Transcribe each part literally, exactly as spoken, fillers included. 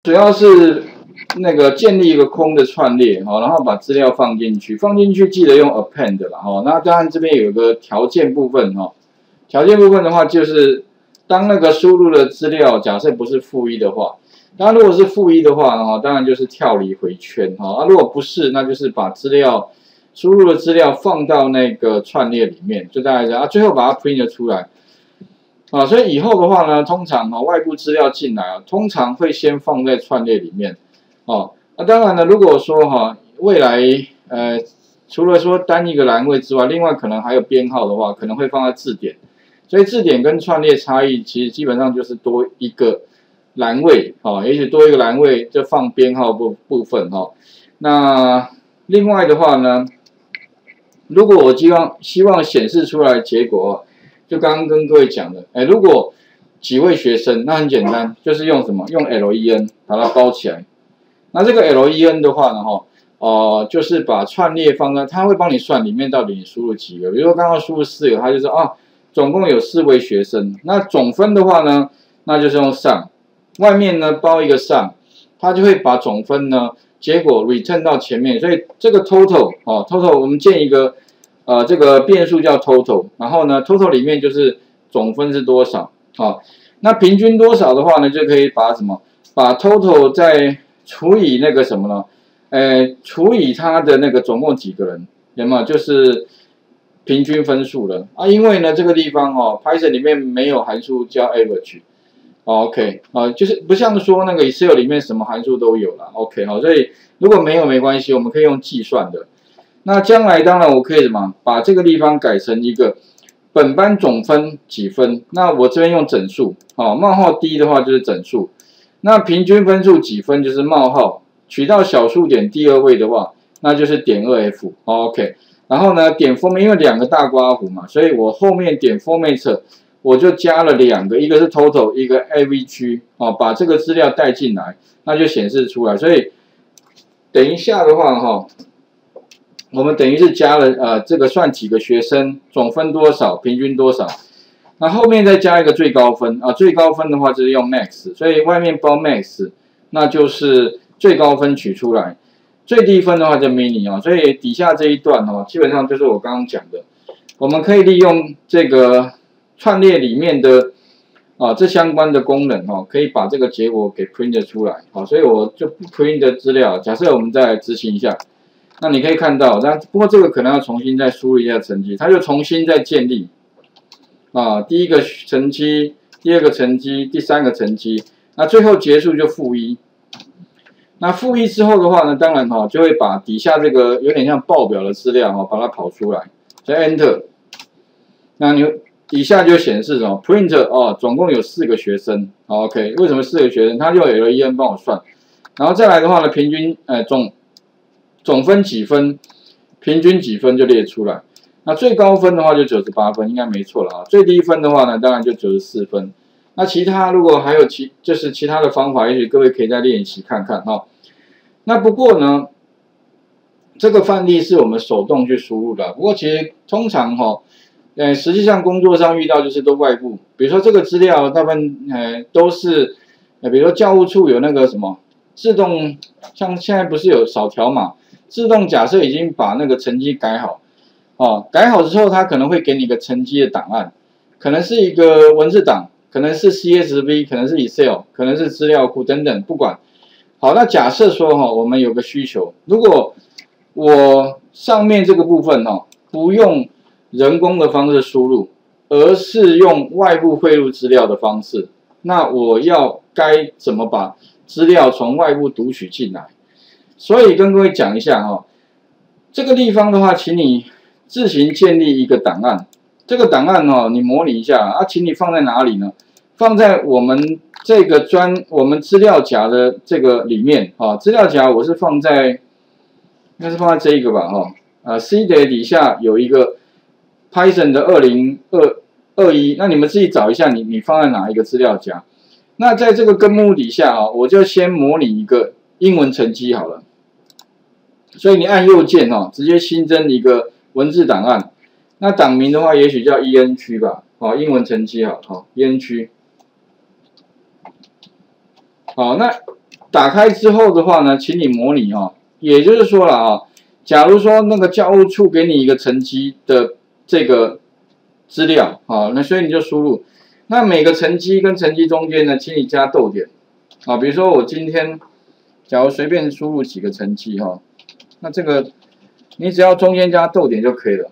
主要是那个建立一个空的串列，哈，然后把资料放进去，放进去记得用 append 啦，哈。那当然这边有个条件部分，哈，条件部分的话就是当那个输入的资料假设不是负一的话，那如果是负一的话，哈，当然就是跳离回圈，哈。啊，如果不是，那就是把资料输入的资料放到那个串列里面，就大概这样啊，最后把它 print 出来。啊，所以以后的话呢，通常啊、哦、外部资料进来啊，通常会先放在串列里面，哦，那、啊、当然了，如果说哈、哦、未来呃除了说单一个栏位之外，另外可能还有编号的话，可能会放在字典，所以字典跟串列差异其实基本上就是多一个栏位，哦，也许多一个栏位就放编号部部分哈、哦，那另外的话呢，如果我希望希望显示出来的结果。就刚刚跟各位讲的，哎，如果几位学生，那很简单，就是用什么？用 len 把它包起来。那这个 len 的话呢，哈，哦、呃，就是把串列放在，它会帮你算里面到底你输入几个。比如说刚刚输入四个，它就说啊，总共有四位学生。那总分的话呢，那就是用 sum， 外面呢包一个 sum， 它就会把总分呢结果 return 到前面。所以这个 total 哦 ，total 我们建一个。呃，这个变数叫 total， 然后呢 ，total 里面就是总分是多少，好、哦，那平均多少的话呢，就可以把什么，把 total 再除以那个什么呢？呃，除以它的那个总共几个人，有没有？就是平均分数了啊。因为呢，这个地方哦 ，Python 里面没有函数叫 average， 哦 OK 啊、呃，就是不像说那个 Excel 里面什么函数都有了 ，OK 好、哦，所以如果没有没关系，我们可以用计算的。那将来当然我可以什么，把这个地方改成一个本班总分几分，那我这边用整数，好、哦，冒号低的话就是整数，那平均分数几分就是冒号，取到小数点第二位的话，那就是点 二 F， 哦、OK， 然后呢点 format， 因为两个大括弧嘛，所以我后面点 format 我就加了两个，一个是 total， 一个 avg， 哦，把这个资料带进来，那就显示出来，所以等一下的话哈、哦。我们等于是加了呃这个算几个学生，总分多少，平均多少，那后面再加一个最高分啊，最高分的话就是用 max， 所以外面包 max， 那就是最高分取出来，最低分的话就 mini 啊，所以底下这一段哦，基本上就是我刚刚讲的，我们可以利用这个串列里面的啊这相关的功能哦，可以把这个结果给 print 出来，好，所以我就不 print 的资料，假设我们再来执行一下。那你可以看到，但不过这个可能要重新再输入一下成绩，它就重新再建立啊，第一个成绩，第二个成绩，第三个成绩，那最后结束就负一。那负一之后的话呢，当然哈、哦、就会把底下这个有点像报表的资料哈、哦，把它跑出来，再 Enter， 那你底下就显示什么 Print 哦，总共有四个学生，好 OK， 为什么四个学生？它就有 len 帮我算，然后再来的话呢，平均呃总。总分几分，平均几分就列出来。那最高分的话就九十八分，应该没错了啊。最低分的话呢，当然就九十四分。那其他如果还有其就是其他的方法，也许各位可以再练习看看哈、哦。那不过呢，这个范例是我们手动去输入的。不过其实通常哈、哦，呃，实际上工作上遇到就是都外部，比如说这个资料大部分呃都是，呃，比如说教务处有那个什么自动，像现在不是有扫条码。自动假设已经把那个成绩改好，哦，改好之后，它可能会给你一个成绩的档案，可能是一个文字档，可能是 C S V， 可能是 Excel， 可能是资料库等等，不管。好，那假设说哈，我们有个需求，如果我上面这个部分哈，不用人工的方式输入，而是用外部汇入资料的方式，那我要该怎么把资料从外部读取进来？所以跟各位讲一下哈、哦，这个地方的话，请你自行建立一个档案。这个档案哦，你模拟一下啊，请你放在哪里呢？放在我们这个专我们资料夹的这个里面啊。资料夹我是放在，应该是放在这一个吧哈。啊 ，C 的底下有一个 Python 的二零二一，那你们自己找一下你，你你放在哪一个资料夹？那在这个根目底下啊，我就先模拟一个英文成绩好了。所以你按右键哦，直接新增一个文字档案。那档名的话，也许叫 E N 区吧，哦，英文成绩好，好 E N 区。好，那打开之后的话呢，请你模拟哈、哦，也就是说了啊，假如说那个教务处给你一个成绩的这个资料啊，那所以你就输入，那每个成绩跟成绩中间呢，请你加逗点啊，比如说我今天假如随便输入几个成绩哈、哦，那这个你只要中间加逗点就可以了。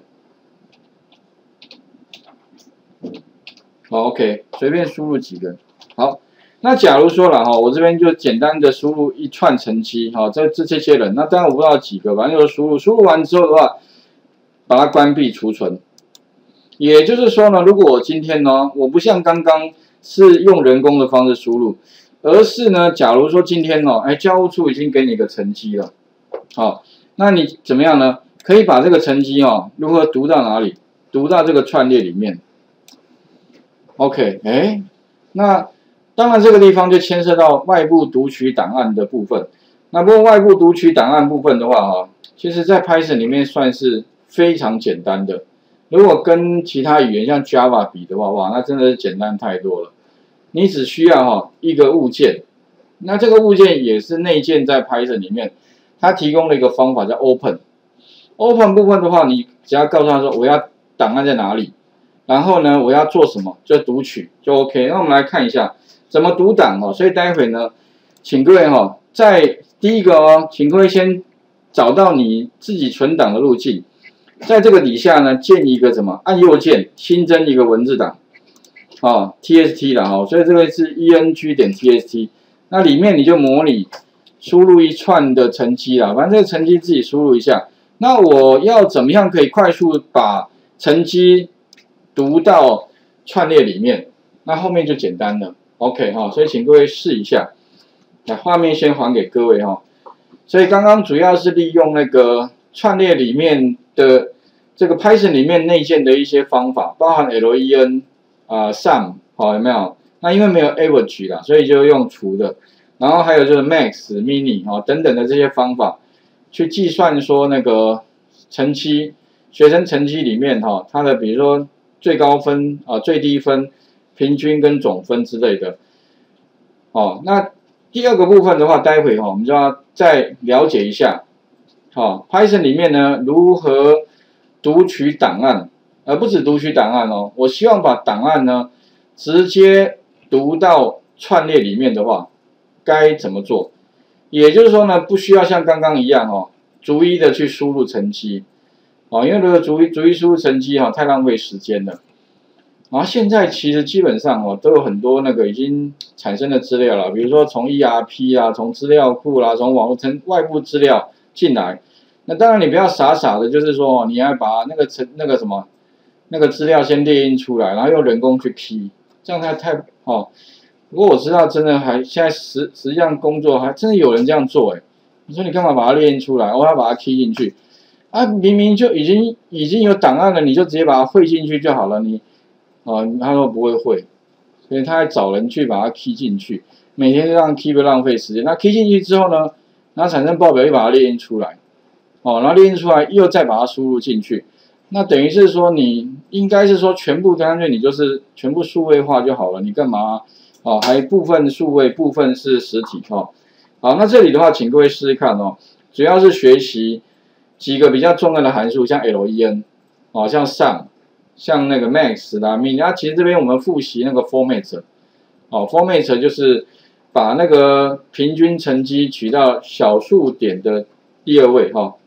好 ，OK， 随便输入几个。好，那假如说了哈，我这边就简单的输入一串成绩，哈，这这这些人，那当然我不知道几个，反正就是输入，输入完之后的话，把它关闭储存。也就是说呢，如果我今天呢，我不像刚刚是用人工的方式输入，而是呢，假如说今天哦，哎，教务处已经给你一个成绩了，好，那你怎么样呢？可以把这个成绩哦，如何读到哪里？读到这个串列里面。OK， 哎，那当然这个地方就牵涉到外部读取档案的部分。那不过外部读取档案部分的话，哈，其实在 Python 里面算是非常简单的。如果跟其他语言像 Java 比的话，哇，那真的是简单太多了。你只需要哈一个物件，那这个物件也是内建在 Python 里面，它提供了一个方法叫 Open。Open 部分的话，你只要告诉他说我要档案在哪里。然后呢，我要做什么？就读取就 OK。那我们来看一下怎么读档哦。所以待会呢，请各位哈、哦，在第一个哦，请各位先找到你自己存档的路径，在这个底下呢，建一个什么？按右键新增一个文字档，哦 ，txt 啦哦。所以这个是 eng 点 txt。那里面你就模拟输入一串的成绩啦，反正这个成绩自己输入一下。那我要怎么样可以快速把成绩读到串列里面，那后面就简单了 ，OK 哈，所以请各位试一下。那画面先还给各位哈。所以刚刚主要是利用那个串列里面的这个 Python 里面内建的一些方法，包含 len 啊、呃、sum 好有没有？那因为没有 average 啦，所以就用除的。然后还有就是 max、mini 哦等等的这些方法，去计算说那个成绩学生成绩里面哈，它的比如说最高分啊、最低分、平均跟总分之类的。哦，那第二个部分的话，待会哈我们就要再了解一下，好 ，Python 里面呢如何读取档案，而不止读取档案哦。我希望把档案呢直接读到串列里面的话，该怎么做？也就是说呢，不需要像刚刚一样哦，逐一的去输入成绩。哦，因为如果逐一逐一输入成绩哈，太浪费时间了。然后现在其实基本上哦，都有很多那个已经产生的资料了，比如说从 E R P 啊，从资料库啦、啊，从网络从外部资料进来。那当然你不要傻傻的，就是说你要把那个成那个什么那个资料先列印出来，然后用人工去 key， 这样太太哦。不过我知道真的还现在实实际上工作还真的有人这样做哎。你说你干嘛把它列印出来？我要把它 key 进去。啊，明明就已经已经有档案了，你就直接把它汇进去就好了。你，哦，他说不会汇，所以他还找人去把它 key 进去，每天这样 key 不浪费时间。那 key 进去之后呢，然后产生报表又把它列印出来，哦，然后列印出来又再把它输入进去，那等于是说你应该是说全部干脆你就是全部数位化就好了，你干嘛？哦，还部分数位，部分是实体哦。好，那这里的话，请各位试试看哦，主要是学习几个比较重要的函数，像 len， 哦，像 sum， 像那个 max 啦 min， 啊，其实这边我们复习那个 format， 哦 ，format 就是把那个平均成绩取到小数点的第二位哈、哦，